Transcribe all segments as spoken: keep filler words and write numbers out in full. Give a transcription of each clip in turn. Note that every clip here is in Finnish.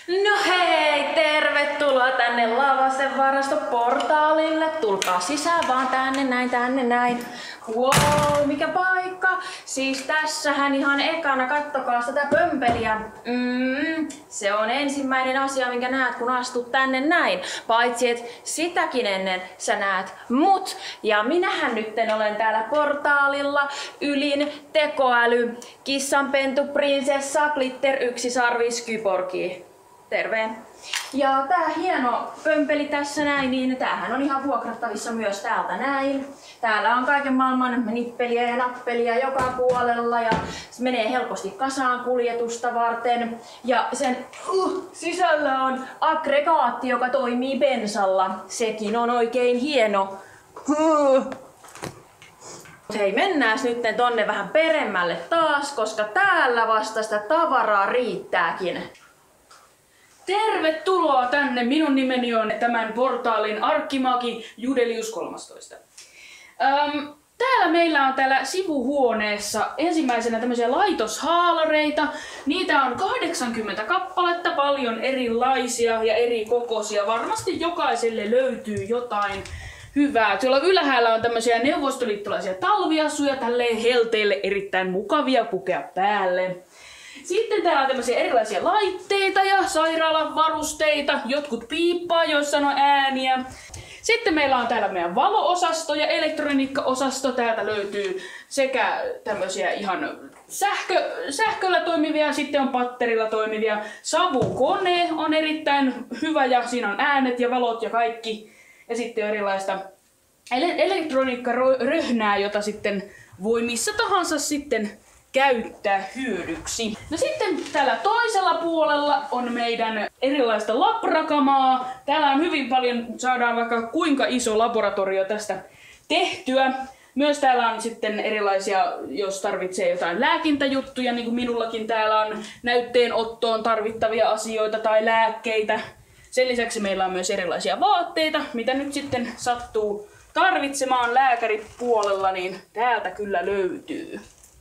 No hei, tervetuloa tänne Lavasten varastoportaalille. Tulkaa sisään vaan tänne näin, tänne näin. Wow, mikä paikka! Siis tässähän ihan ekana, kattokaa tätä pömpeliä. Mm, se on ensimmäinen asia, minkä näet, kun astut tänne näin. Paitsi, että sitäkin ennen sä näet mut. Ja minähän nytten olen täällä portaalilla ylin tekoäly, kissanpentu, prinsessa, glitter, yksisarvi, kyborgi. Terve! Ja tää hieno pömpeli tässä näin, niin tämähän on ihan vuokrattavissa myös täältä näin. Täällä on kaiken maailman nippeliä ja nappelia joka puolella ja se menee helposti kasaan kuljetusta varten. Ja sen uh, sisällä on aggregaatti, joka toimii bensalla. Sekin on oikein hieno. Uh. Hei, mennään nyt tonne vähän peremmälle taas, koska täällä vasta sitä tavaraa riittääkin. Tervetuloa tänne! Minun nimeni on tämän portaalin arkkimagi Judelius kolmastoista. Öm, täällä meillä on täällä sivuhuoneessa ensimmäisenä tämmöisiä laitoshaalareita. Niitä on kahdeksankymmentä kappaletta, paljon erilaisia ja eri kokoisia. Varmasti jokaiselle löytyy jotain hyvää. Tuolla ylhäällä on tämmöisiä neuvostoliittolaisia talviasuja, tälleen helteille erittäin mukavia pukea päälle. Sitten täällä on tämmöisiä erilaisia laitteita ja sairaalan varusteita, jotkut piippaa, joissa on ääniä. Sitten meillä on täällä meidän valo-osasto ja elektroniikka-osasto. Täältä löytyy sekä tämmöisiä ihan sähkö, sähköllä toimivia, sitten on patterilla toimivia. Savukone on erittäin hyvä ja siinä on äänet ja valot ja kaikki. Ja sitten on erilaista ele- elektroniikkaröhnää, jota sitten voi missä tahansa sitten käyttää hyödyksi. No sitten täällä toisella puolella on meidän erilaista labrakamaa. Täällä on hyvin paljon, saadaan vaikka kuinka iso laboratorio tästä tehtyä. Myös täällä on sitten erilaisia, jos tarvitsee jotain lääkintäjuttuja, niin kuin minullakin täällä on näytteenottoon tarvittavia asioita tai lääkkeitä. Sen lisäksi meillä on myös erilaisia vaatteita, mitä nyt sitten sattuu tarvitsemaan lääkäripuolella, niin täältä kyllä löytyy.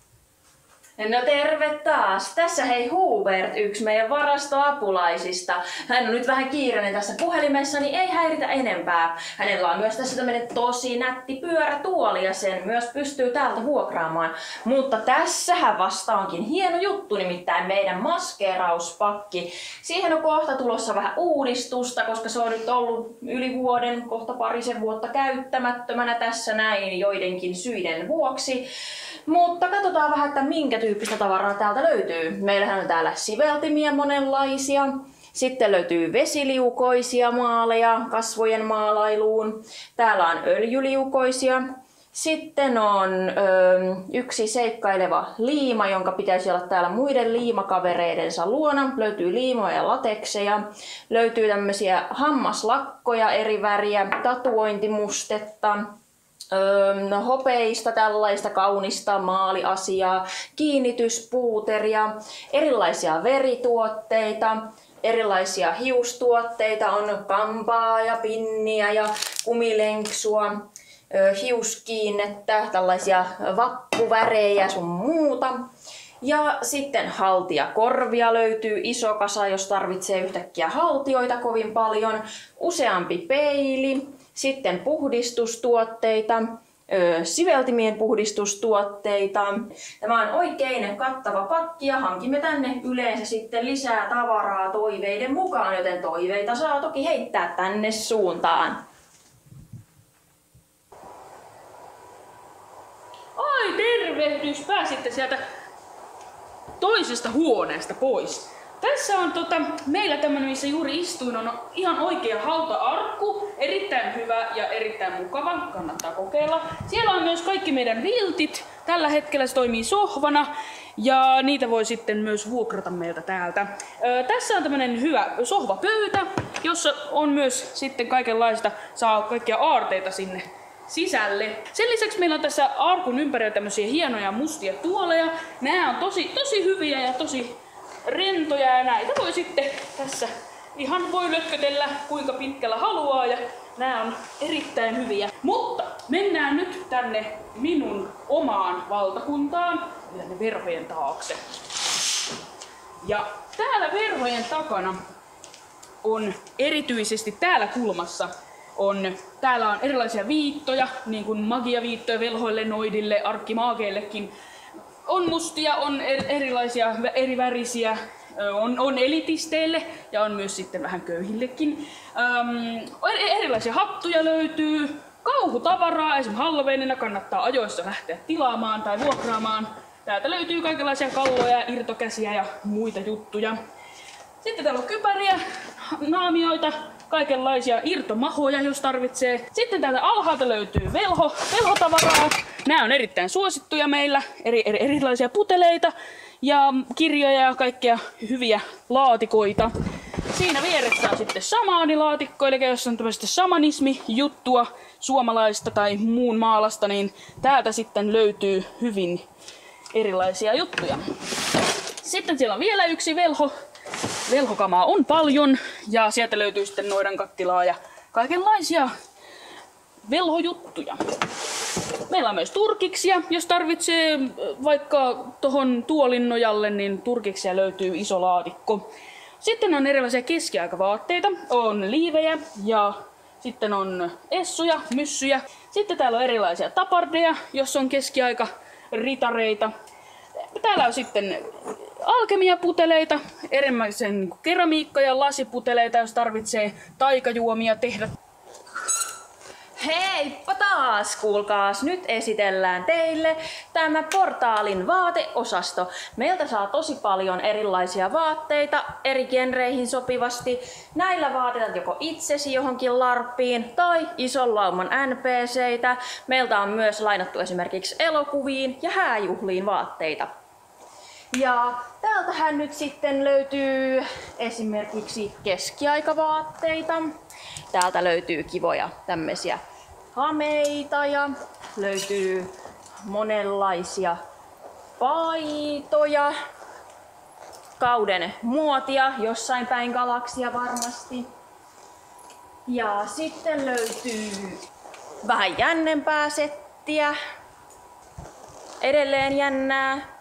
No terve taas! Tässä hei Hubert, yksi meidän varastoapulaisista. Hän on nyt vähän kiireinen tässä puhelimessa, niin ei häiritä enempää. Hänellä on myös tässä tämmönen tosi nätti pyörätuoli ja sen myös pystyy täältä vuokraamaan. Mutta tässähän vasta onkin hieno juttu, nimittäin meidän maskeerauspakki. Siihen on kohta tulossa vähän uudistusta, koska se on nyt ollut yli vuoden, kohta parisen vuotta käyttämättömänä tässä näin joidenkin syiden vuoksi. Mutta katsotaan vähän, että minkä tyyppistä tavaraa täältä löytyy. Meillähän on täällä siveltimiä monenlaisia. Sitten löytyy vesiliukoisia maaleja kasvojen maalailuun. Täällä on öljyliukoisia. Sitten on ö, yksi seikkaileva liima, jonka pitäisi olla täällä muiden liimakavereidensa luona. Löytyy liimoja ja latekseja. Löytyy tämmöisiä hammaslakkoja eri väriä, tatuointimustetta. Öö, hopeista tällaista kaunista maaliasiaa, kiinnityspuuteria, erilaisia verituotteita, erilaisia hiustuotteita, on kampaa ja pinniä ja kumilenksua, öö, hiuskiinnettä, tällaisia vappuvärejä sun muuta. Ja sitten haltijakorvia löytyy iso kasa, jos tarvitsee yhtäkkiä haltioita kovin paljon, useampi peili. Sitten puhdistustuotteita, ö, siveltimien puhdistustuotteita. Tämä on oikein kattava pakki ja hankimme tänne yleensä sitten lisää tavaraa toiveiden mukaan, joten toiveita saa toki heittää tänne suuntaan. Ai tervehdys! Pääsitte sieltä toisesta huoneesta pois. Tässä on tota, meillä tämmönen, missä juuri istuin, on ihan oikea hauta-arkku. Erittäin hyvä ja erittäin mukava. Kannattaa kokeilla. Siellä on myös kaikki meidän viltit. Tällä hetkellä se toimii sohvana. Ja niitä voi sitten myös vuokrata meiltä täältä. Ö, tässä on tämmönen hyvä sohvapöytä, jossa on myös sitten kaikenlaista, saa kaikkia aarteita sinne sisälle. Sen lisäksi meillä on tässä arkun ympärillä tämmöisiä hienoja mustia tuoleja. Nämä on tosi, tosi hyviä ja tosi rentoja ja näitä voi sitten tässä ihan voi lötkötellä kuinka pitkällä haluaa ja nämä on erittäin hyviä. Mutta mennään nyt tänne minun omaan valtakuntaan, tänne verhojen taakse. Ja täällä verhojen takana on erityisesti täällä kulmassa. On, täällä on erilaisia viittoja, niin kuin magiaviittoja velhoille, noidille, arkkimaageillekin. On mustia, on erilaisia eri värisiä, on, on elitisteille ja on myös sitten vähän köyhillekin. Ähm, erilaisia hattuja löytyy, kauhutavaraa, esimerkiksi Halloweenina kannattaa ajoissa lähteä tilaamaan tai vuokraamaan. Täältä löytyy kaikenlaisia kalloja, irtokäsiä ja muita juttuja. Sitten täällä on kypäriä, naamioita, kaikenlaisia irtomahoja, jos tarvitsee. Sitten täältä alhaalta löytyy velho, velhotavaraa. Nämä on erittäin suosittuja meillä, eri, eri, erilaisia puteleita ja kirjoja ja kaikkia hyviä laatikoita. Siinä vieressä on sitten shamaanilaatikko, eli jos on tämmöistä shamanismi-juttua suomalaista tai muun maalasta, niin täältä sitten löytyy hyvin erilaisia juttuja. Sitten siellä on vielä yksi velho. Velhokamaa on paljon ja sieltä löytyy sitten noidankattilaa ja kaikenlaisia velhojuttuja. Meillä on myös turkiksia, jos tarvitsee vaikka tohon tuolin nojalle, niin turkiksia löytyy iso laatikko. Sitten on erilaisia keskiaikavaatteita, on liivejä ja sitten on essuja, myssyjä. Sitten täällä on erilaisia tapardeja, jos on keskiaika ritareita. Täällä on sitten alkemiaputeleita, erilaisen keramiikka- ja lasiputeleita, jos tarvitsee taikajuomia tehdä. Heippa taas, kuulkaas, nyt esitellään teille tämä Portaalin vaateosasto. Meiltä saa tosi paljon erilaisia vaatteita eri genreihin sopivasti. Näillä vaatetat joko itsesi johonkin larppiin tai ison lauman N P C:itä. Meiltä on myös lainattu esimerkiksi elokuviin ja hääjuhliin vaatteita. Ja täältähän nyt sitten löytyy esimerkiksi keskiaikavaatteita. Täältä löytyy kivoja tämmöisiä hameita ja löytyy monenlaisia paitoja. Kauden muotia jossain päin galaksia varmasti. Ja sitten löytyy vähän jännempää settiä. Edelleen jännää.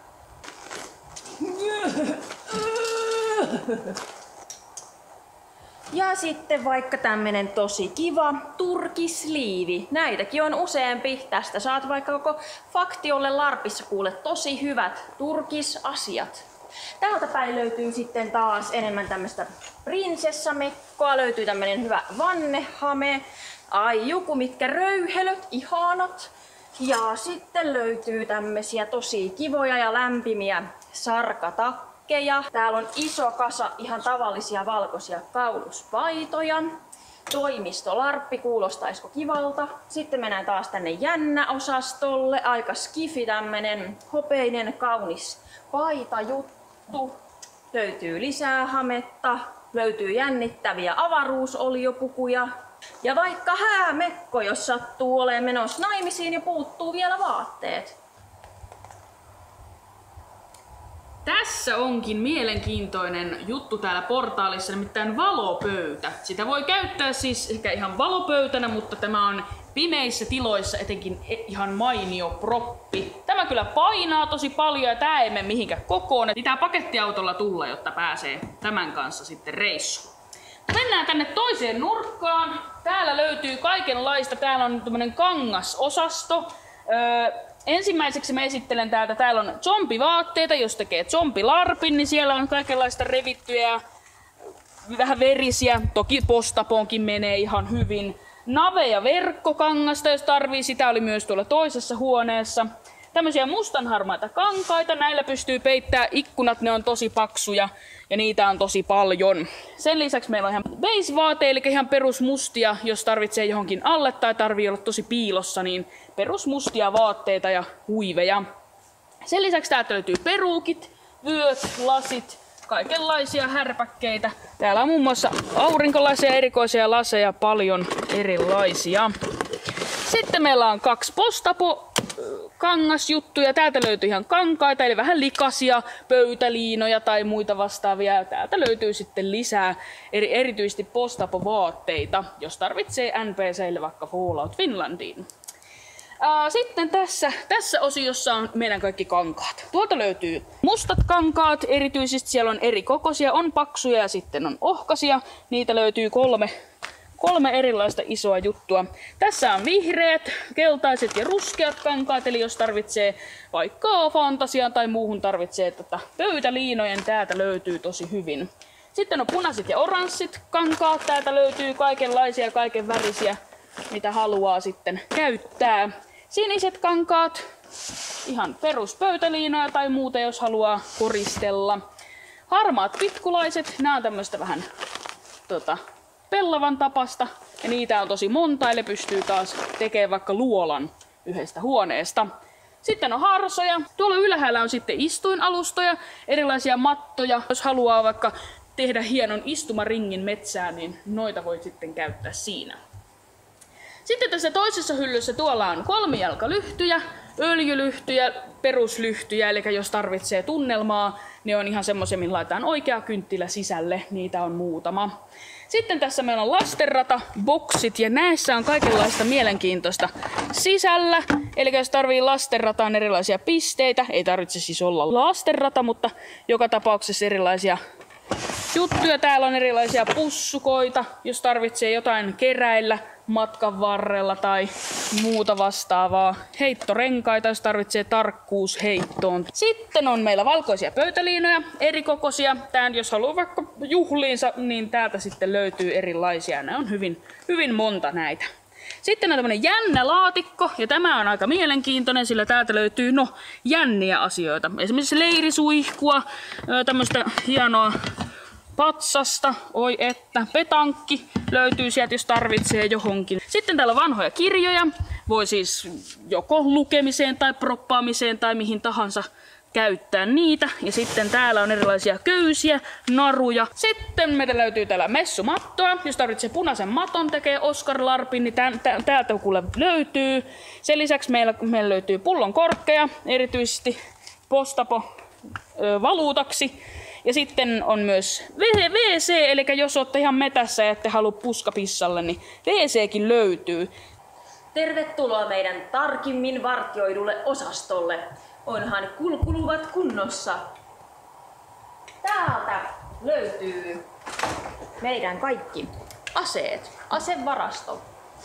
Ja sitten vaikka tämmönen tosi kiva turkisliivi. Näitäkin on useampi. Tästä saat vaikka koko faktiolle larpissa kuule tosi hyvät turkisasiat. Täältä päin löytyy sitten taas enemmän tämmöstä prinsessamekkoa. Löytyy tämmönen hyvä vannehame. Ai juku, mitkä röyhelöt, ihanat. Ja sitten löytyy tämmösiä tosi kivoja ja lämpimiä sarkatakkeja. Täällä on iso kasa ihan tavallisia valkoisia kauluspaitoja. Toimistolarppi, kuulostaisiko kivalta. Sitten mennään taas tänne jännä-osastolle. Aika skifi tämmönen hopeinen kaunis paitajuttu. Löytyy lisää hametta. Löytyy jännittäviä avaruusoliopukuja. Ja vaikka häämekko, jos sattuu olemaan menossa naimisiin ja puuttuu vielä vaatteet. Tässä onkin mielenkiintoinen juttu täällä Portaalissa, nimittäin valopöytä. Sitä voi käyttää siis ehkä ihan valopöytänä, mutta tämä on pimeissä tiloissa etenkin ihan mainio proppi. Tämä kyllä painaa tosi paljon ja tää ei mene mihinkään kokoon. Pitää pakettiautolla tulla, jotta pääsee tämän kanssa sitten reissuun. Mennään tänne toiseen nurkkaan. Täällä löytyy kaikenlaista. Täällä on tämmönen kangasosasto. Öö, ensimmäiseksi mä esittelen täältä. Täällä on zombivaatteita. Jos tekee zombilarpin, niin siellä on kaikenlaista revittyjä, vähän verisiä. Toki postaponkin menee ihan hyvin. Nave- ja verkkokangasta, jos tarvii. Sitä oli myös tuolla toisessa huoneessa. Tämmöisiä mustanharmaita kankaita, näillä pystyy peittämään ikkunat, ne on tosi paksuja ja niitä on tosi paljon. Sen lisäksi meillä on ihan base-vaate, eli ihan perusmustia, jos tarvitsee johonkin alle tai tarvii olla tosi piilossa, niin perusmustia vaatteita ja huiveja. Sen lisäksi täältä löytyy peruukit, vyöt, lasit, kaikenlaisia härpäkkeitä. Täällä on muun muassa aurinkolaseja, erikoisia laseja, paljon erilaisia. Sitten meillä on kaksi postapo kangasjuttuja. Täältä löytyy ihan kankaita, eli vähän likaisia pöytäliinoja tai muita vastaavia. Täältä löytyy sitten lisää eri, erityisesti postapo-vaatteita, jos tarvitsee N P C:lle vaikka Fallout Finlandiin. Ää, sitten tässä, tässä osiossa on meidän kaikki kankaat. Tuolta löytyy mustat kankaat, erityisesti siellä on eri kokoisia, on paksuja ja sitten on ohkaisia. Niitä löytyy kolme, kolme erilaista isoa juttua. Tässä on vihreät, keltaiset ja ruskeat kankaat, eli jos tarvitsee vaikka fantasiaan tai muuhun tarvitsee tätä pöytäliinojen, täältä löytyy tosi hyvin. Sitten on punaiset ja oranssit kankaat, täältä löytyy kaikenlaisia, kaiken värisiä, mitä haluaa sitten käyttää. Siniset kankaat, ihan peruspöytäliinoja tai muuta, jos haluaa koristella. Harmaat pitkulaiset, nämä on tämmöistä vähän tota, pellavan tapasta. Ja niitä on tosi monta, eli pystyy taas tekemään vaikka luolan yhdestä huoneesta. Sitten on harsoja. Tuolla ylhäällä on sitten istuinalustoja, erilaisia mattoja. Jos haluaa vaikka tehdä hienon istumaringin metsään, niin noita voi sitten käyttää siinä. Sitten tässä toisessa hyllyssä tuolla on kolmijalkalyhtyjä, öljylyhtyjä, peruslyhtyjä, eli jos tarvitsee tunnelmaa, niin on ihan semmoisia, millä laitetaan oikea kynttilä sisälle, niitä on muutama. Sitten tässä meillä on lastenrata, boksit ja näissä on kaikenlaista mielenkiintoista sisällä. Eli jos tarvii lastenrataan erilaisia pisteitä, ei tarvitse siis olla lastenrata, mutta joka tapauksessa erilaisia juttuja. Täällä on erilaisia pussukoita, jos tarvitsee jotain keräillä matkan varrella tai muuta vastaavaa. Heittorenkaita, jos tarvitsee tarkkuusheittoon. Sitten on meillä valkoisia pöytäliinoja, erikokoisia. Tää, jos haluaa vaikka juhliinsa, niin täältä sitten löytyy erilaisia. Nämä on hyvin, hyvin monta näitä. Sitten on tämmönen jännä laatikko, ja tämä on aika mielenkiintoinen, sillä täältä löytyy no jänniä asioita. Esimerkiksi leirisuihkua, tämmöistä hienoa patsasta, oi että, petankki löytyy sieltä, jos tarvitsee johonkin. Sitten täällä on vanhoja kirjoja, voi siis joko lukemiseen tai proppaamiseen tai mihin tahansa käyttää niitä. Ja sitten täällä on erilaisia köysiä, naruja. Sitten meillä löytyy täällä messumattoa, jos tarvitsee punaisen maton tekee Oskar Larpin, niin tän, tän, täältä kuule löytyy. Sen lisäksi meillä, meillä löytyy pullon korkkeja, erityisesti postapo ö, valuutaksi. Ja sitten on myös W C, eli jos olette ihan metässä ja ette halua puskapissalle, niin W C:kin löytyy. Tervetuloa meidän tarkimmin vartioidulle osastolle. Onhan kulkuluvat kunnossa. Täältä löytyy meidän kaikki aseet, asevarasto.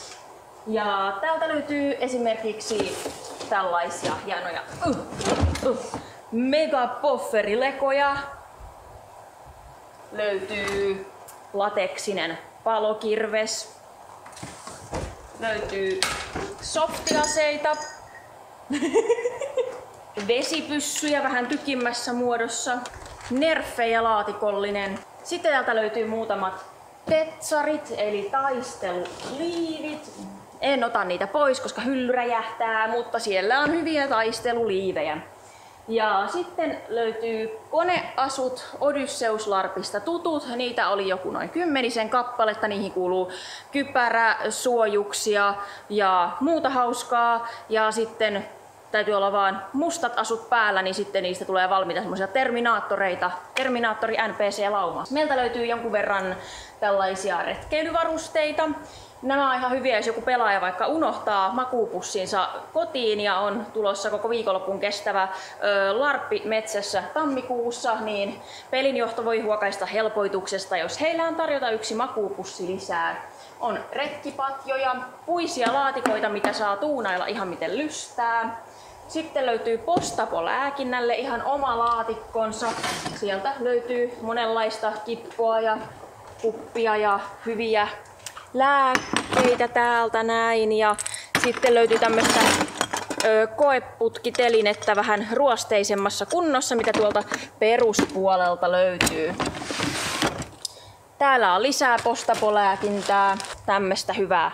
Ja täältä löytyy esimerkiksi tällaisia hienoja uh, uh, megapofferilekoja. Löytyy lateksinen palokirves. Löytyy softiaseita. Vesipyssyjä vähän tykimmässä muodossa. Nerfejä laatikollinen. Sitten täältä löytyy muutamat petsarit eli taisteluliivit. En ota niitä pois, koska hylly räjähtää, mutta siellä on hyviä taisteluliivejä. Ja sitten löytyy koneasut Odysseus Larpista tutut. Niitä oli joku noin kymmenisen kappaletta. Niihin kuuluu kypärä, suojuksia ja muuta hauskaa. Ja sitten täytyy olla vaan mustat asut päällä, niin sitten niistä tulee valmiita semmoisia terminaattoreita. Terminaattori N P C-lauma. Meiltä löytyy jonkun verran tällaisia retkeilyvarusteita. Nämä on ihan hyviä, jos joku pelaaja vaikka unohtaa makuupussinsa kotiin ja on tulossa koko viikonloppuun kestävä ö, larppi metsässä tammikuussa, niin pelinjohto voi huokaista helpoituksesta, jos heillä on tarjota yksi makuupussi lisää. On retkipatjoja, puisia laatikoita, mitä saa tuunailla ihan miten lystää. Sitten löytyy Postapo-lääkinnälle ihan oma laatikkonsa. Sieltä löytyy monenlaista kippoa ja kuppia ja hyviä lääkkeitä täältä näin. Ja sitten löytyy tämmöistä ö, koeputkitelinettä vähän ruosteisemmassa kunnossa, mitä tuolta peruspuolelta löytyy. Täällä on lisää Postapo-lääkintää, tämmöistä hyvää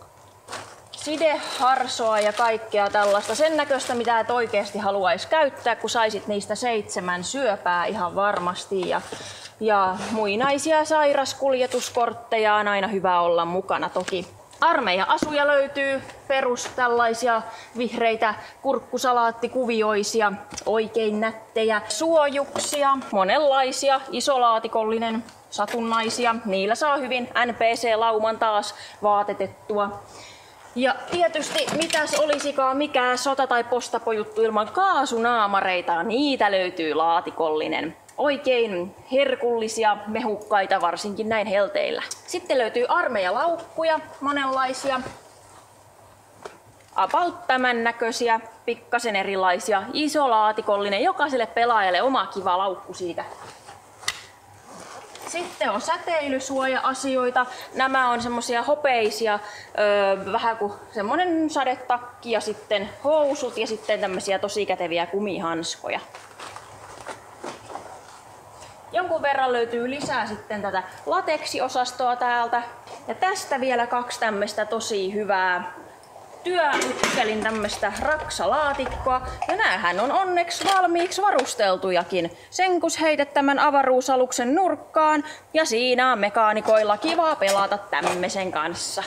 sideharsoa ja kaikkea tällaista. Sen näköistä, mitä et oikeasti haluaisi käyttää, kun saisit niistä seitsemän syöpää ihan varmasti. Ja, ja muinaisia sairaskuljetuskortteja on aina hyvä olla mukana toki. Armeija-asuja löytyy, perus tällaisia vihreitä kurkkusalaatikuvioisia, oikein nättejä suojuksia, monenlaisia, isolaatikollinen, satunnaisia. Niillä saa hyvin N P C-lauman taas vaatetettua. Ja tietysti mitäs olisikaan mikään sota- tai postapojuttu ilman kaasunaamareita, niitä löytyy laatikollinen. Oikein herkullisia mehukkaita, varsinkin näin helteillä. Sitten löytyy armeijalaukkuja, monenlaisia. About tämän näköisiä, pikkasen erilaisia, iso laatikollinen, jokaiselle pelaajalle oma kiva laukku siitä. Sitten on säteilysuoja-asioita. Nämä on semmosia hopeisia, öö, vähän kuin semmonen sadetakki ja sitten housut ja sitten tämmösiä tosi käteviä kumihanskoja. Jonkun verran löytyy lisää sitten tätä lateksiosastoa täältä. Ja tästä vielä kaksi tämmöistä tosi hyvää työykkelin tämmöstä raksalaatikkoa. Ja näähän on onneksi valmiiksi varusteltujakin. Sen kun heität tämän avaruusaluksen nurkkaan ja siinä on mekaanikoilla kiva pelata tämmösen kanssa.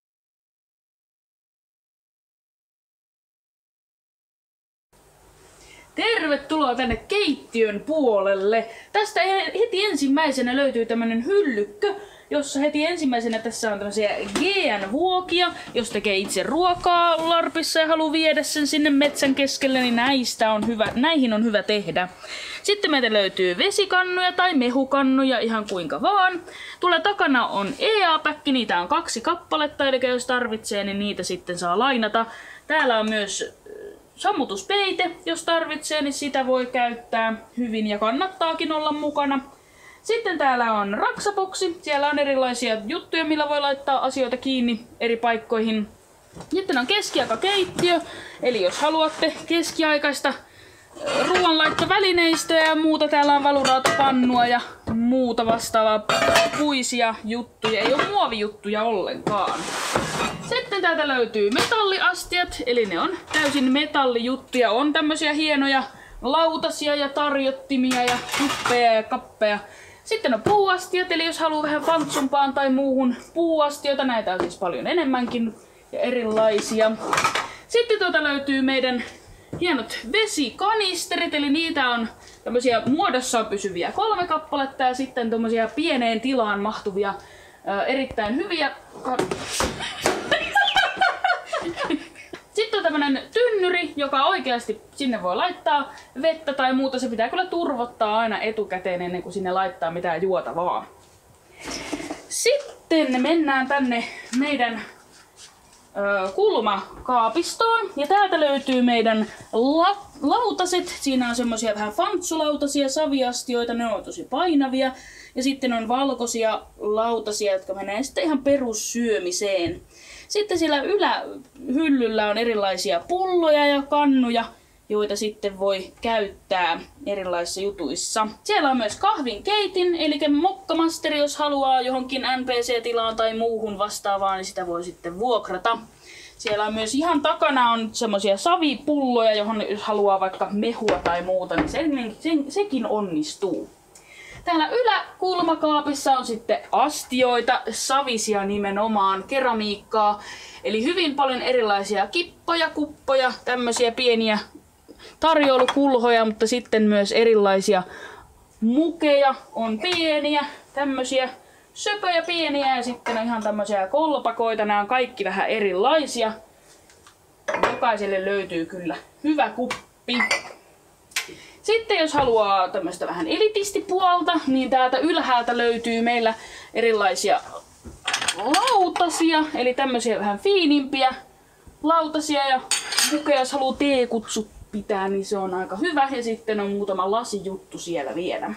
Tervetuloa tänne keittiön puolelle. Tästä heti ensimmäisenä löytyy tämmönen hyllykkö, jossa heti ensimmäisenä tässä on tämmöisiä G N-vuokia. Jos tekee itse ruokaa larpissa ja haluaa viedä sen sinne metsän keskelle, niin näistä on hyvä, näihin on hyvä tehdä. Sitten meiltä löytyy vesikannuja tai mehukannuja, ihan kuinka vaan. Tuolla takana on E A-päkki, niitä on kaksi kappaletta, eli jos tarvitsee, niin niitä sitten saa lainata. Täällä on myös sammutuspeite, jos tarvitsee, niin sitä voi käyttää hyvin ja kannattaakin olla mukana. Sitten täällä on raksaboksi. Siellä on erilaisia juttuja, millä voi laittaa asioita kiinni eri paikkoihin. Sitten on keskiaikakeittiö, eli jos haluatte keskiaikaista ruoanlaittovälineistöä ja muuta, täällä on valurautapannua ja muuta vastaavaa puisia juttuja. Ei ole muovijuttuja ollenkaan. Sitten täältä löytyy metalliastiat, eli ne on täysin metallijuttuja. On tämmösiä hienoja lautasia ja tarjottimia ja kuppeja ja kappeja. Sitten on puuastiat, eli jos haluaa vähän fantsumpaan tai muuhun puuastioita, näitä on siis paljon enemmänkin ja erilaisia. Sitten tuota löytyy meidän hienot vesikanisterit, eli niitä on tämmösiä muodossaan pysyviä kolme kappaletta ja sitten tommosia pieneen tilaan mahtuvia ää, erittäin hyviä. Sitten on tämmönen tynnyri, joka oikeasti sinne voi laittaa vettä tai muuta. Se pitää kyllä turvottaa aina etukäteen ennen kuin sinne laittaa mitään juotavaa. Sitten mennään tänne meidän ö, kulmakaapistoon. Ja täältä löytyy meidän la lautaset. Siinä on semmosia vähän fantsulautasia, saviastioita, ne on tosi painavia. Ja sitten on valkoisia lautasia, jotka menee sitten ihan perussyömiseen. Sitten siellä ylähyllyllä on erilaisia pulloja ja kannuja, joita sitten voi käyttää erilaisissa jutuissa. Siellä on myös kahvinkeitin, eli mokkamasteri, jos haluaa johonkin N P C-tilaan tai muuhun vastaavaan, niin sitä voi sitten vuokrata. Siellä on myös ihan takana on semmosia savipulloja, johon jos haluaa vaikka mehua tai muuta, niin sen, sen, sekin onnistuu. Täällä yläkulmakaapissa on sitten astioita, savisia nimenomaan, keramiikkaa. Eli hyvin paljon erilaisia kippoja, kuppoja, tämmöisiä pieniä tarjoulukulhoja, mutta sitten myös erilaisia mukeja. On pieniä, tämmöisiä söpöjä pieniä ja sitten on ihan tämmöisiä kolpakoita. Nämä on kaikki vähän erilaisia. Jokaiselle löytyy kyllä hyvä kuppi. Sitten jos haluaa tämmöistä vähän elitistipuolta, niin täältä ylhäältä löytyy meillä erilaisia lautasia, eli tämmöisiä vähän fiinimpiä lautasia ja mukeja, jos haluaa teekutsut pitää, niin se on aika hyvä. Ja sitten on muutama lasijuttu siellä vielä.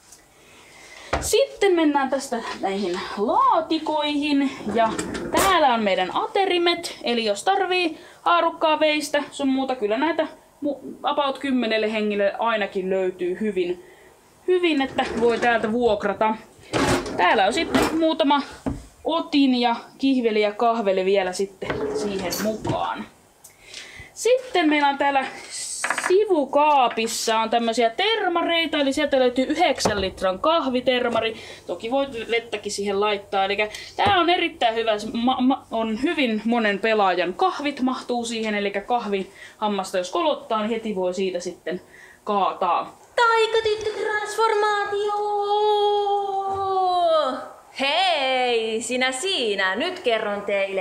Sitten mennään tästä näihin laatikoihin ja täällä on meidän aterimet, eli jos tarvii haarukkaa veistä, sun muuta kyllä näitä about kymmenelle hengille ainakin löytyy hyvin, hyvin, että voi täältä vuokrata. Täällä on sitten muutama otin ja kihveli ja kahveli vielä sitten siihen mukaan. Sitten meillä on täällä sivukaapissa on tämmöisiä termareita, eli sieltä löytyy yhdeksän litran kahvitermari. Toki voit vettäkin siihen laittaa. Eli tää on erittäin hyvä, ma ma on hyvin monen pelaajan kahvit mahtuu siihen, eli kahvihammasta jos kolottaa, niin heti voi siitä sitten kaataa. Taikatyttötransformaatio! Hei, sinä siinä! Nyt kerron teille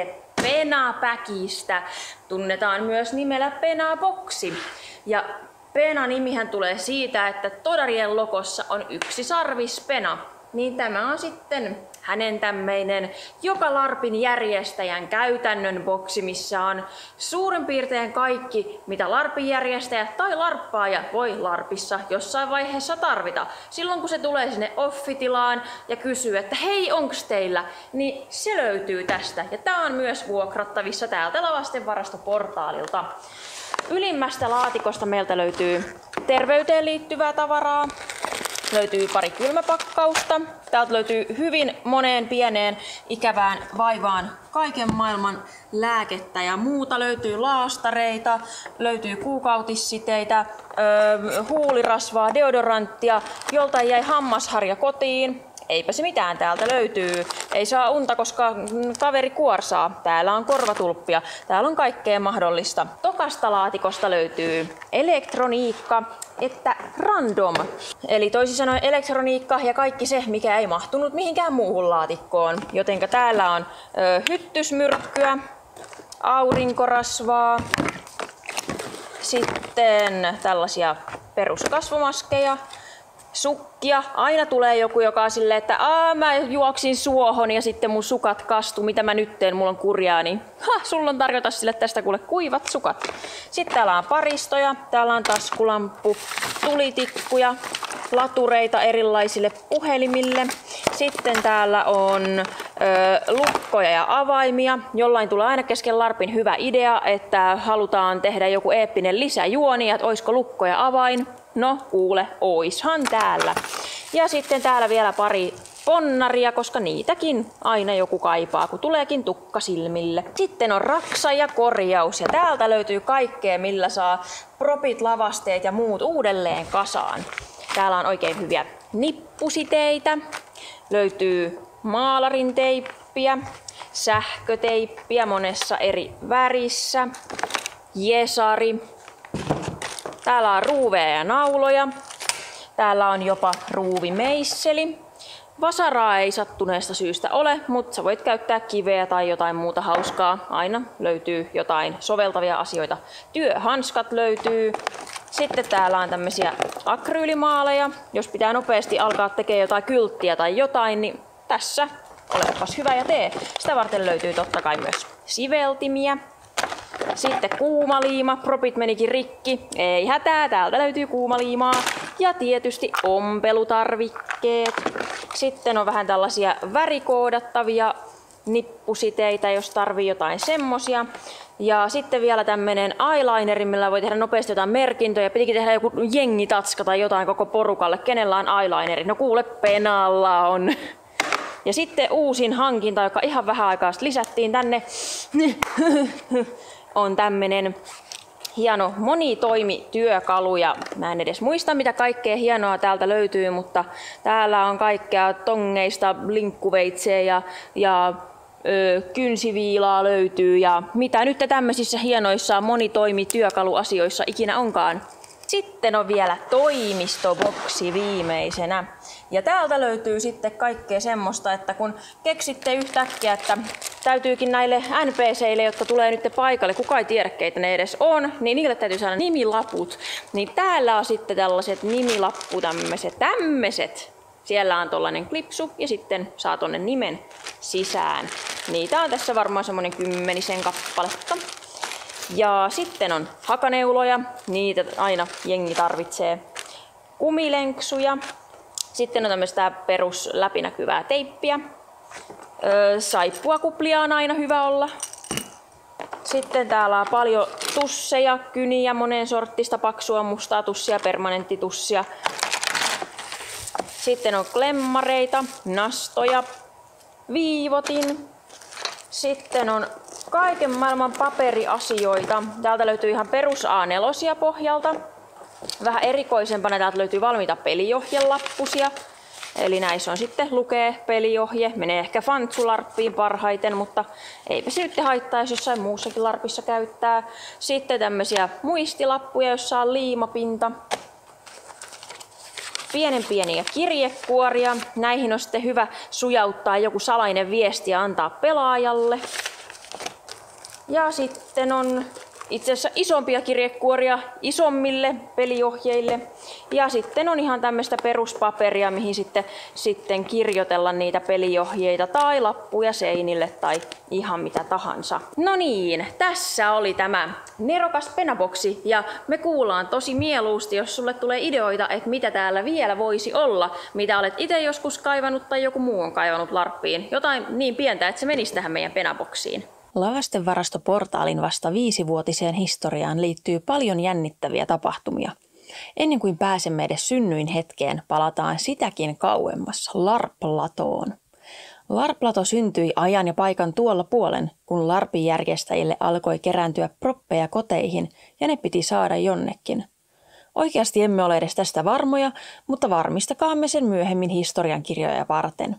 Penapäkistä. Tunnetaan myös nimellä Penaboksi. Ja Pena-nimihän tulee siitä, että Todarien logossa on yksi sarvispena. Niin tämä on sitten hänen tämmöinen joka larpin järjestäjän käytännön boksi, missä on suurin piirtein kaikki, mitä larpin järjestäjä tai larppaaja voi larpissa jossain vaiheessa tarvita. Silloin kun se tulee sinne offitilaan ja kysyy, että hei, onks teillä, niin se löytyy tästä. Ja tää on myös vuokrattavissa täältä Lavastenvarastoportaalilta. Ylimmästä laatikosta meiltä löytyy terveyteen liittyvää tavaraa. Löytyy pari kylmäpakkausta. Täältä löytyy hyvin moneen pieneen ikävään vaivaan kaiken maailman lääkettä ja muuta. Löytyy laastareita, löytyy kuukautissiteitä, öö, huulirasvaa, deodoranttia, joltain jäi hammasharja kotiin. Eipä se mitään, täältä löytyy. Ei saa unta, koska kaveri kuorsaa. Täällä on korvatulppia. Täällä on kaikkea mahdollista. Tokasta laatikosta löytyy elektroniikka, että random. Eli toisin sanoen elektroniikka ja kaikki se, mikä ei mahtunut mihinkään muuhun laatikkoon. Jotenka täällä on ö, hyttysmyrkkyä, aurinkorasvaa, sitten tällaisia peruskasvomaskeja, sukkia. Aina tulee joku, joka on silleen, että Aa, mä juoksin suohon ja sitten mun sukat kastu. Mitä mä nyt teen? Mulla on kurjaa. Niin ha, sulla on tarjota sille tästä kuule kuivat sukat. Sitten täällä on paristoja. Täällä on taskulamppu, tulitikkuja, latureita erilaisille puhelimille. Sitten täällä on ö, lukkoja ja avaimia. Jollain tulee aina kesken larpin hyvä idea, että halutaan tehdä joku eeppinen lisäjuoni, että oisko lukko ja avain. No kuule, oishan täällä. Ja sitten täällä vielä pari ponnaria, koska niitäkin aina joku kaipaa, kun tuleekin tukka silmille. Sitten on raksa ja korjaus ja täältä löytyy kaikkea, millä saa propit, lavasteet ja muut uudelleen kasaan. Täällä on oikein hyviä nippusiteitä, löytyy maalarin teippiä, sähköteippiä monessa eri värissä, jesari. Täällä on ruuveja ja nauloja. Täällä on jopa ruuvimeisseli. Vasaraa ei sattuneesta syystä ole, mutta sä voit käyttää kiveä tai jotain muuta hauskaa. Aina löytyy jotain soveltavia asioita. Työhanskat löytyy. Sitten täällä on tämmöisiä akryylimaaleja. Jos pitää nopeasti alkaa tekemään jotain kylttiä tai jotain, niin tässä olepas hyvä ja tee. Sitä varten löytyy totta kai myös siveltimiä. Sitten kuumaliima, propit menikin rikki, ei hätää, täältä löytyy kuumaliimaa. Ja tietysti ompelutarvikkeet. Sitten on vähän tällaisia värikoodattavia nippusiteitä, jos tarvii jotain semmosia. Ja sitten vielä tämmönen eyelineri, millä voi tehdä nopeasti jotain merkintöjä. Pitikin tehdä joku jengitatska tai jotain koko porukalle, kenellä on eyelineri. No kuule, Penalla on. Ja sitten uusin hankinta, joka ihan vähän aikaa lisättiin tänne, on tämmönen hieno monitoimityökalu. Ja mä en edes muista, mitä kaikkea hienoa täältä löytyy, mutta täällä on kaikkea tongeista linkkuveitseä ja, ja ö, kynsiviilaa löytyy ja mitä nyt tämmöisissä hienoissa monitoimityökaluasioissa ikinä onkaan. Sitten on vielä toimistoboksi viimeisenä. Ja täältä löytyy sitten kaikkea semmoista, että kun keksitte yhtäkkiä, että täytyykin näille N P C:ille, jotka tulee nyt paikalle, kuka ei tiedä keitä ne edes on, niin niille täytyy saada nimilaput. Niin täällä on sitten tällaiset nimilappu, tämmöiset, tämmöiset. Siellä on tollanen klipsu ja sitten saa tonne nimen sisään. Niitä on tässä varmaan semmonen kymmenisen kappaletta. Ja sitten on hakaneuloja, niitä aina jengi tarvitsee. Kumilenksuja. Sitten on tämmöistä perus läpinäkyvää teippiä. Öö, saippuakuplia on aina hyvä olla. Sitten täällä on paljon tusseja, kyniä, monen sorttista, paksua, mustaa tussia, permanenttitussia. Sitten on klemmareita, nastoja, viivotin. Sitten on kaiken maailman paperiasioita. Täältä löytyy ihan perus A neljä pohjalta. Vähän erikoisempana täältä löytyy valmiita peliohjelappusia. Eli näissä on sitten lukee peliohje. Menee ehkä Fantsu-larppiin parhaiten, mutta eipä se nyt haittaa, jos jossain muussakin larpissa käyttää. Sitten tämmöisiä muistilappuja, joissa on liimapinta. Pienen pieniä kirjekuoria. Näihin on sitten hyvä sujauttaa joku salainen viesti ja antaa pelaajalle. Ja sitten on itse asiassa isompia kirjekuoria isommille peliohjeille. Ja sitten on ihan tämmöistä peruspaperia, mihin sitten, sitten kirjoitella niitä peliohjeita tai lappuja seinille tai ihan mitä tahansa. No niin, tässä oli tämä nerokas penaboksi ja me kuullaan tosi mieluusti, jos sulle tulee ideoita, että mitä täällä vielä voisi olla, mitä olet itse joskus kaivannut tai joku muu on kaivannut larppiin. Jotain niin pientä, että se menisi tähän meidän penaboksiin. Lavastevarastoportaalin vasta viisivuotiseen historiaan liittyy paljon jännittäviä tapahtumia. Ennen kuin pääsemme edes synnyin hetkeen, palataan sitäkin kauemmas LARP-latoon. LARP-lato syntyi ajan ja paikan tuolla puolen, kun LARPin järjestäjille alkoi kerääntyä proppeja koteihin ja ne piti saada jonnekin. Oikeasti emme ole edes tästä varmoja, mutta varmistakaamme sen myöhemmin historiankirjoja varten.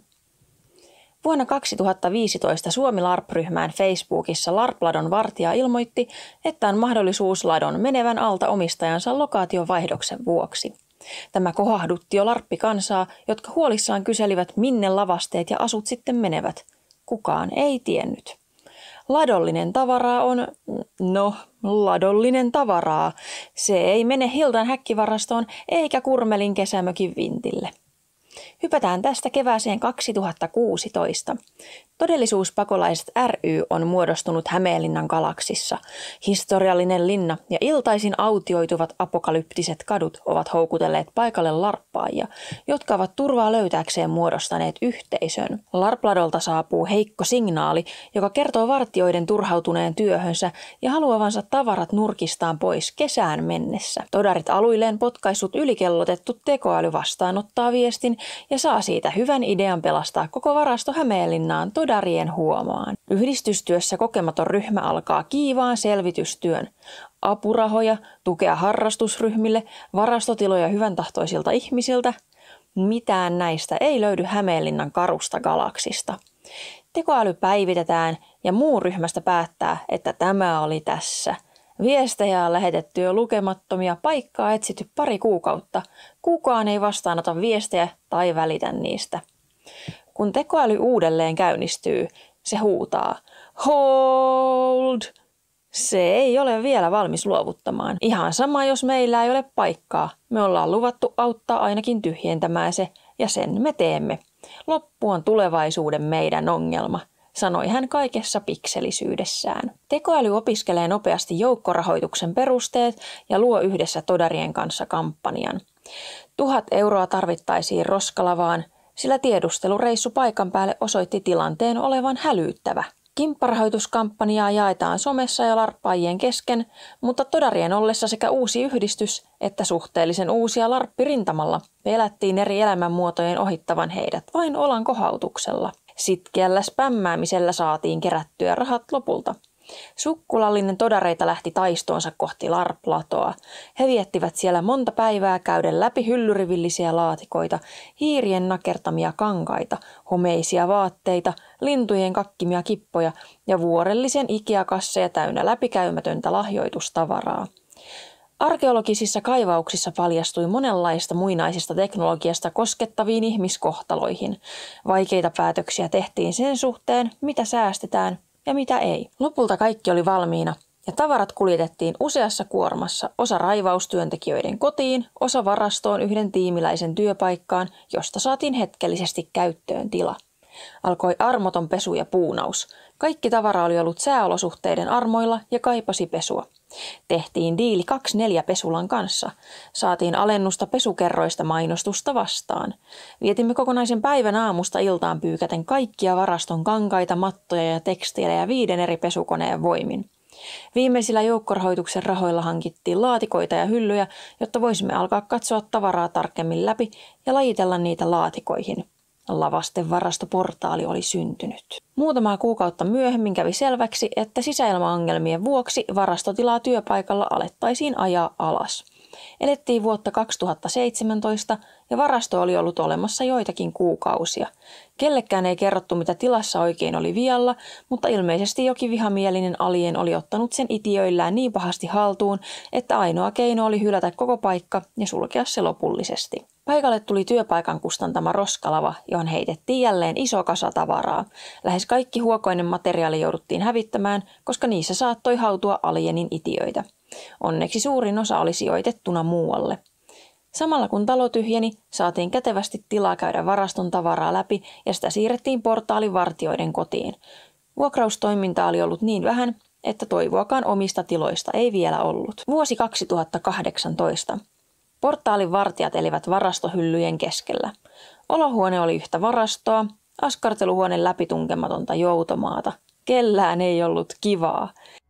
Vuonna kaksituhattaviisitoista Suomi LARP-ryhmään Facebookissa LARP-ladon vartija ilmoitti, että on mahdollisuus ladon menevän alta omistajansa lokaatiovaihdoksen vuoksi. Tämä kohahdutti jo larppikansaa, jotka huolissaan kyselivät, minne lavasteet ja asut sitten menevät. Kukaan ei tiennyt. Ladollinen tavaraa on, no, ladollinen tavaraa. Se ei mene Hildan häkkivarastoon eikä Kurmelin kesämökin vintille. Hypätään tästä kevääseen kaksituhattakuusitoista. Todellisuuspakolaiset ry on muodostunut Hämeenlinnan galaksissa. Historiallinen linna ja iltaisin autioituvat apokalyptiset kadut ovat houkutelleet paikalle larppaajia, jotka ovat turvaa löytääkseen muodostaneet yhteisön. Larpladolta saapuu heikko signaali, joka kertoo vartijoiden turhautuneen työhönsä ja haluavansa tavarat nurkistaan pois kesään mennessä. Todarit aluilleen potkaissut ylikellotettu tekoäly vastaanottaa viestin ja saa siitä hyvän idean pelastaa koko varasto Hämeenlinnaan todarien huomaan. Yhdistystyössä kokematon ryhmä alkaa kiivaan selvitystyön. Apurahoja, tukea harrastusryhmille, varastotiloja hyväntahtoisilta ihmisiltä. Mitään näistä ei löydy Hämeenlinnan karusta galaksista. Tekoäly päivitetään ja muu ryhmästä päättää, että tämä oli tässä. Viestejä on lähetetty jo lukemattomia, paikkaa etsitty pari kuukautta. Kukaan ei vastaanota viestejä tai välitä niistä. Kun tekoäly uudelleen käynnistyy, se huutaa hold. Se ei ole vielä valmis luovuttamaan. Ihan sama, jos meillä ei ole paikkaa. Me ollaan luvattu auttaa ainakin tyhjentämään se, ja sen me teemme. Loppu on tulevaisuuden meidän ongelma, sanoi hän kaikessa pikselisyydessään. Tekoäly opiskelee nopeasti joukkorahoituksen perusteet ja luo yhdessä todarien kanssa kampanjan. Tuhat euroa tarvittaisiin roskalavaan, sillä tiedustelureissu paikan päälle osoitti tilanteen olevan hälyttävä. Kimpparahoituskampanjaa jaetaan somessa ja larppaajien kesken, mutta todarien ollessa sekä uusi yhdistys että suhteellisen uusia larppirintamalla pelättiin eri elämänmuotojen ohittavan heidät vain olan kohautuksella. Sitkeällä spämmäämisellä saatiin kerättyä rahat lopulta. Sukkulallinen todareita lähti taistoonsa kohti larplatoa. He viettivät siellä monta päivää käyden läpi hyllyrivillisiä laatikoita, hiirien nakertamia kankaita, homeisia vaatteita, lintujen kakkimia kippoja ja vuorellisen Ikea-kasseja täynnä läpikäymätöntä lahjoitustavaraa. Arkeologisissa kaivauksissa paljastui monenlaista muinaisesta teknologiasta koskettaviin ihmiskohtaloihin. Vaikeita päätöksiä tehtiin sen suhteen, mitä säästetään ja mitä ei. Lopulta kaikki oli valmiina ja tavarat kuljetettiin useassa kuormassa, osa raivaustyöntekijöiden kotiin, osa varastoon yhden tiimiläisen työpaikkaan, josta saatiin hetkellisesti käyttöön tila. Alkoi armoton pesu ja puunaus. Kaikki tavara oli ollut sääolosuhteiden armoilla ja kaipasi pesua. Tehtiin diili kaksikymmentäneljä pesulan kanssa. Saatiin alennusta pesukerroista mainostusta vastaan. Vietimme kokonaisen päivän aamusta iltaan pyykäten kaikkia varaston kankaita, mattoja ja tekstiilejä viiden eri pesukoneen voimin. Viimeisillä joukkorahoituksen rahoilla hankittiin laatikoita ja hyllyjä, jotta voisimme alkaa katsoa tavaraa tarkemmin läpi ja lajitella niitä laatikoihin. Lavastevarastoportaali oli syntynyt. Muutamaa kuukautta myöhemmin kävi selväksi, että sisäilmaongelmien vuoksi varastotilaa työpaikalla alettaisiin ajaa alas. Elettiin vuotta kaksituhattaseitsemäntoista ja varasto oli ollut olemassa joitakin kuukausia. Kellekään ei kerrottu, mitä tilassa oikein oli vialla, mutta ilmeisesti jokin vihamielinen alien oli ottanut sen itiöillään niin pahasti haltuun, että ainoa keino oli hylätä koko paikka ja sulkea se lopullisesti. Paikalle tuli työpaikan kustantama roskalava, johon heitettiin jälleen iso kasa tavaraa. Lähes kaikki huokoinen materiaali jouduttiin hävittämään, koska niissä saattoi hautua alienin itiöitä. Onneksi suurin osa oli sijoitettuna muualle. Samalla kun talo tyhjeni, saatiin kätevästi tilaa käydä varaston tavaraa läpi ja sitä siirrettiin portaalin vartijoiden kotiin. Vuokraustoimintaa oli ollut niin vähän, että toivoakaan omista tiloista ei vielä ollut. Vuosi kaksituhattakahdeksantoista. Portaalin vartijat elivät varastohyllyjen keskellä. Olohuone oli yhtä varastoa, askarteluhuone läpitunkematonta joutomaata. Kellään ei ollut kivaa.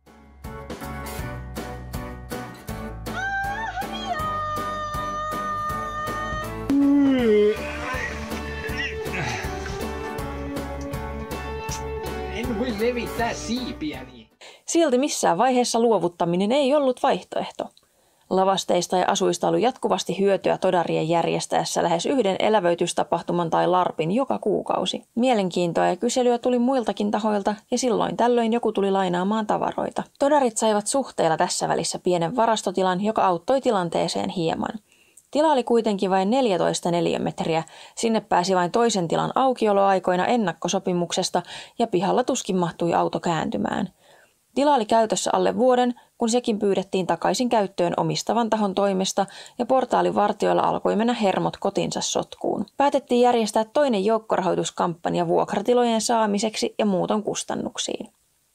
En voi levittää siipiäni. Silti missään vaiheessa luovuttaminen ei ollut vaihtoehto. Lavasteista ja asuista oli jatkuvasti hyötyä todarien järjestäessä lähes yhden elävöitystapahtuman tai larpin joka kuukausi. Mielenkiintoa ja kyselyä tuli muiltakin tahoilta ja silloin tällöin joku tuli lainaamaan tavaroita. Todarit saivat suhteella tässä välissä pienen varastotilan, joka auttoi tilanteeseen hieman. Tila oli kuitenkin vain neljätoista neliömetriä, sinne pääsi vain toisen tilan aukioloaikoina ennakkosopimuksesta ja pihalla tuskin mahtui auto kääntymään. Tila oli käytössä alle vuoden, kun sekin pyydettiin takaisin käyttöön omistavan tahon toimesta ja portaalin vartijoilla alkoi mennä hermot kotinsa sotkuun. Päätettiin järjestää toinen joukkorahoituskampanja vuokratilojen saamiseksi ja muuton kustannuksiin.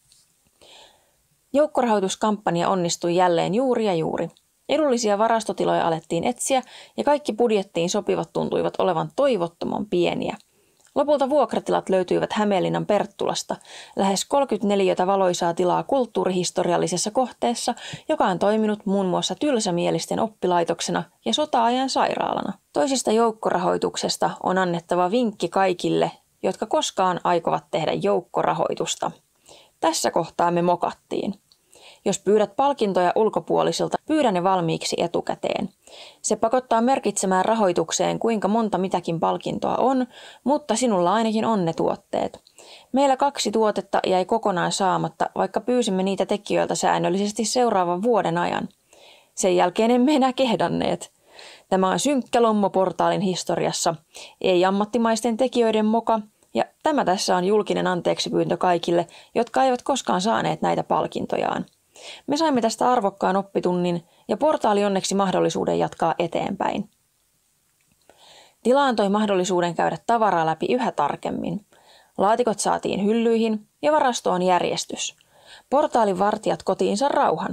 Joukkorahoituskampanja onnistui jälleen juuri ja juuri. Edullisia varastotiloja alettiin etsiä ja kaikki budjettiin sopivat tuntuivat olevan toivottoman pieniä. Lopulta vuokratilat löytyivät Hämeenlinnan Perttulasta, lähes kolmekymmentäneljä valoisaa tilaa kulttuurihistoriallisessa kohteessa, joka on toiminut muun muassa tylsämielisten oppilaitoksena ja sota-ajan sairaalana. Toisesta joukkorahoituksesta on annettava vinkki kaikille, jotka koskaan aikovat tehdä joukkorahoitusta. Tässä kohtaa me mokattiin. Jos pyydät palkintoja ulkopuolisilta, pyydä ne valmiiksi etukäteen. Se pakottaa merkitsemään rahoitukseen, kuinka monta mitäkin palkintoa on, mutta sinulla ainakin on ne tuotteet. Meillä kaksi tuotetta jäi kokonaan saamatta, vaikka pyysimme niitä tekijöiltä säännöllisesti seuraavan vuoden ajan. Sen jälkeen emme enää kehdanneet. Tämä on synkkä lommo portaalin historiassa, ei ammattimaisten tekijöiden moka, ja tämä tässä on julkinen anteeksipyyntö kaikille, jotka eivät koskaan saaneet näitä palkintojaan. Me saimme tästä arvokkaan oppitunnin ja portaali onneksi mahdollisuuden jatkaa eteenpäin. Tila antoi mahdollisuuden käydä tavaraa läpi yhä tarkemmin. Laatikot saatiin hyllyihin ja varastoon järjestys. Portaalin vartijat kotiinsa rauhan.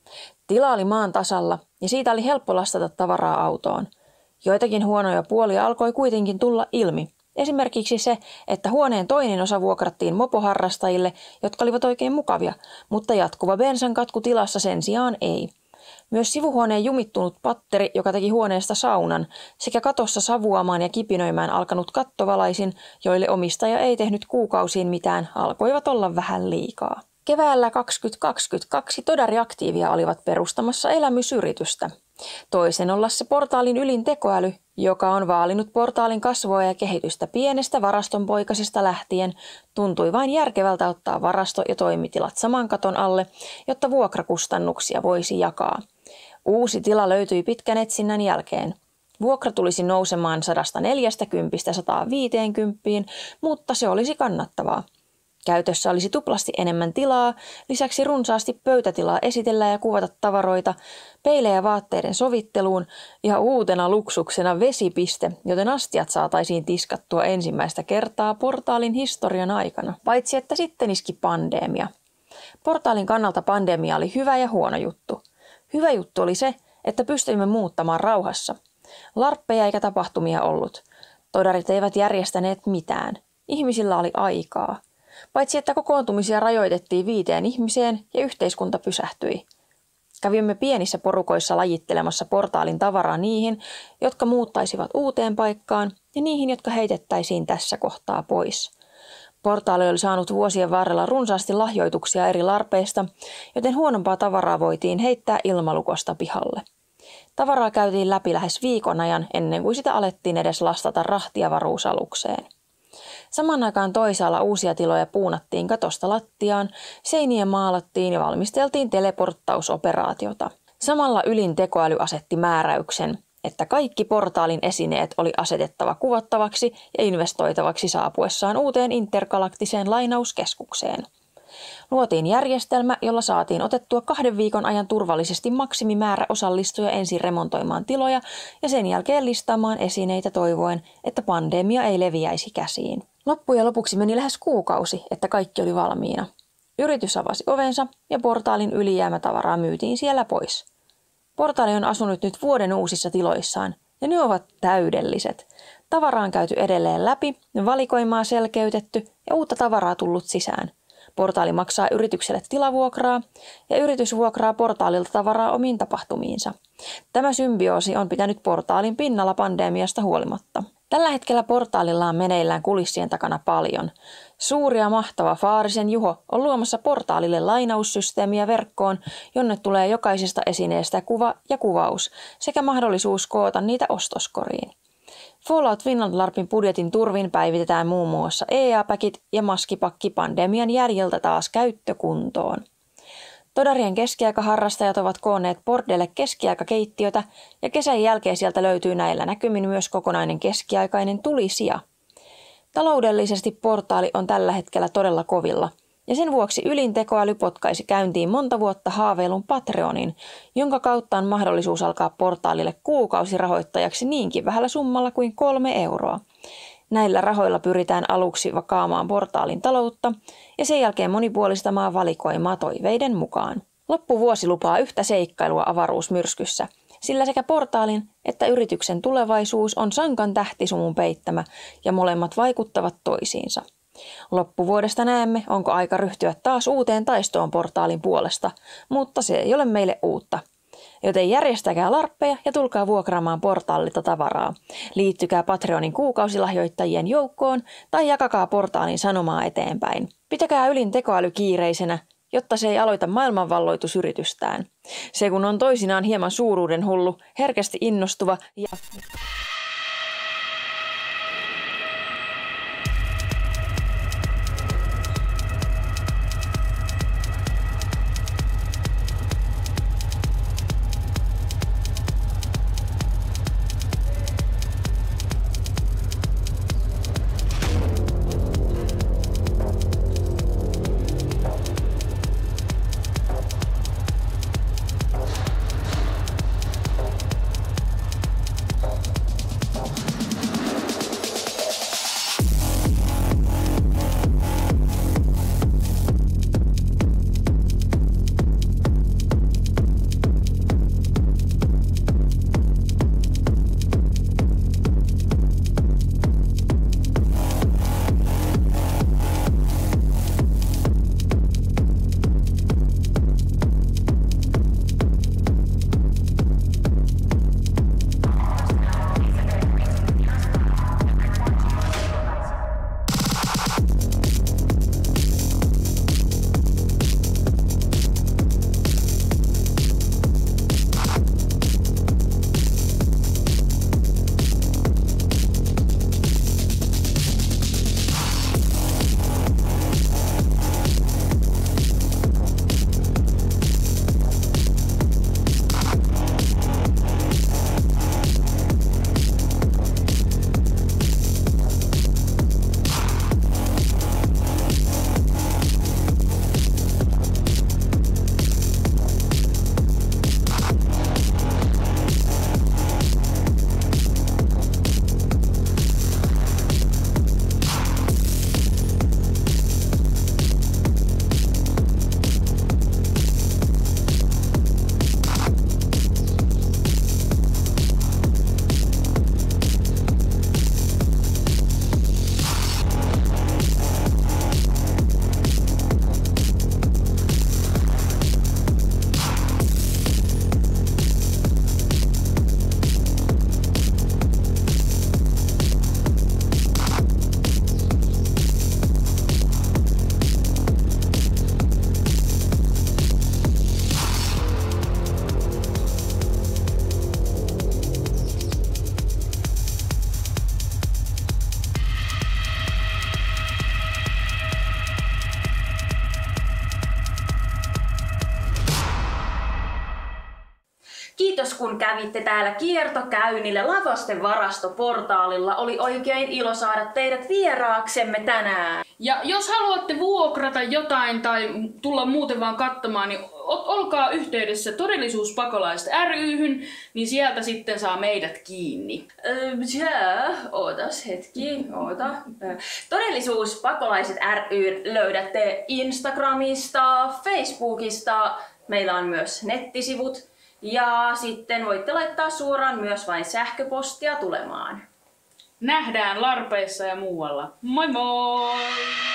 Tila oli maan tasalla ja siitä oli helppo lastata tavaraa autoon. Joitakin huonoja puolia alkoi kuitenkin tulla ilmi. Esimerkiksi se, että huoneen toinen osa vuokrattiin mopoharrastajille, jotka olivat oikein mukavia, mutta jatkuva bensan katku tilassa sen sijaan ei. Myös sivuhuoneen jumittunut patteri, joka teki huoneesta saunan, sekä katossa savuamaan ja kipinöimään alkanut kattovalaisin, joille omistaja ei tehnyt kuukausiin mitään, alkoivat olla vähän liikaa. Keväällä kaksituhattakaksikymmentäkaksi Todari Aktiivia olivat perustamassa elämysyritystä. Toisen olla se portaalin ylin tekoäly, joka on vaalinut portaalin kasvua ja kehitystä pienestä varastonpoikasesta lähtien, tuntui vain järkevältä ottaa varasto ja toimitilat saman katon alle, jotta vuokrakustannuksia voisi jakaa. Uusi tila löytyi pitkän etsinnän jälkeen. Vuokra tulisi nousemaan sata neljäkymmentä sata viisikymmentä, mutta se olisi kannattavaa. Käytössä olisi tuplasti enemmän tilaa, lisäksi runsaasti pöytätilaa esitellä ja kuvata tavaroita, peilejä vaatteiden sovitteluun ja uutena luksuksena vesipiste, joten astiat saataisiin tiskattua ensimmäistä kertaa portaalin historian aikana. Paitsi että sitten iski pandemia. Portaalin kannalta pandemia oli hyvä ja huono juttu. Hyvä juttu oli se, että pystyimme muuttamaan rauhassa. Larppeja eikä tapahtumia ollut. Todarit eivät järjestäneet mitään. Ihmisillä oli aikaa. Paitsi että kokoontumisia rajoitettiin viiteen ihmiseen ja yhteiskunta pysähtyi. Kävimme pienissä porukoissa lajittelemassa portaalin tavaraa niihin, jotka muuttaisivat uuteen paikkaan ja niihin, jotka heitettäisiin tässä kohtaa pois. Portaali oli saanut vuosien varrella runsaasti lahjoituksia eri larpeista, joten huonompaa tavaraa voitiin heittää ilmalukosta pihalle. Tavaraa käytiin läpi lähes viikon ajan ennen kuin sitä alettiin edes lastata rahtiavaruusalukseen. Saman aikaan toisaalla uusia tiloja puunattiin katosta lattiaan, seiniä maalattiin ja valmisteltiin teleporttausoperaatiota. Samalla ylin tekoäly asetti määräyksen. että kaikki portaalin esineet oli asetettava kuvattavaksi ja investoitavaksi saapuessaan uuteen intergalaktiseen lainauskeskukseen. Luotiin järjestelmä, jolla saatiin otettua kahden viikon ajan turvallisesti maksimimäärä osallistujia ensin remontoimaan tiloja ja sen jälkeen listaamaan esineitä toivoen, että pandemia ei leviäisi käsiin. Loppujen lopuksi meni lähes kuukausi, että kaikki oli valmiina. Yritys avasi ovensa ja portaalin ylijäämätavaraa myytiin siellä pois. Portaali on asunut nyt vuoden uusissa tiloissaan ja ne ovat täydelliset. Tavaraa on käyty edelleen läpi, valikoimaa selkeytetty ja uutta tavaraa tullut sisään. Portaali maksaa yritykselle tilavuokraa ja yritys vuokraa portaalilta tavaraa omiin tapahtumiinsa. Tämä symbioosi on pitänyt portaalin pinnalla pandemiasta huolimatta. Tällä hetkellä portaalilla on meneillään kulissien takana paljon. Suuri ja mahtava Faarisen Juho on luomassa portaalille lainaussysteemiä verkkoon, jonne tulee jokaisesta esineestä kuva ja kuvaus sekä mahdollisuus koota niitä ostoskoriin. Fallout Finland LARPin budjetin turvin päivitetään muun muassa E A-päkit ja maskipakki pandemian jäljiltä taas käyttökuntoon. Todarien keskiaikaharrastajat ovat koonneet bordelle keskiaikakeittiötä ja kesän jälkeen sieltä löytyy näillä näkymin myös kokonainen keskiaikainen tulisija. Taloudellisesti portaali on tällä hetkellä todella kovilla ja sen vuoksi ylin tekoäly potkaisi käyntiin monta vuotta haaveilun Patreonin, jonka kautta on mahdollisuus alkaa portaalille kuukausirahoittajaksi niinkin vähällä summalla kuin kolme euroa. Näillä rahoilla pyritään aluksi vakaamaan portaalin taloutta ja sen jälkeen monipuolistamaan valikoimaa toiveiden mukaan. Loppuvuosi lupaa yhtä seikkailua avaruusmyrskyssä, sillä sekä portaalin että yrityksen tulevaisuus on sankan tähtisumun peittämä ja molemmat vaikuttavat toisiinsa. Loppuvuodesta näemme, onko aika ryhtyä taas uuteen taistoon portaalin puolesta, mutta se ei ole meille uutta. Joten järjestäkää larppeja ja tulkaa vuokraamaan portaalilta tavaraa. Liittykää Patreonin kuukausilahjoittajien joukkoon tai jakakaa portaalin sanomaa eteenpäin. Pitäkää ylin tekoäly kiireisenä, jotta se ei aloita maailmanvalloitusyritystään. Se kun on toisinaan hieman suuruuden hullu, herkästi innostuva ja... kun kävitte täällä kiertokäynnillä Lavasten varastoportaalilla. Oli oikein ilo saada teidät vieraaksemme tänään. Ja jos haluatte vuokrata jotain tai tulla muuten vaan katsomaan, niin olkaa yhteydessä Todellisuuspakolaiset ry:hyn, niin sieltä sitten saa meidät kiinni. Öö, jää, ootas hetki, oota. Todellisuuspakolaiset ry löydätte Instagramista, Facebookista, meillä on myös nettisivut ja sitten voitte laittaa suoraan myös vain sähköpostia tulemaan. Nähdään larpeissa ja muualla. Moi moi!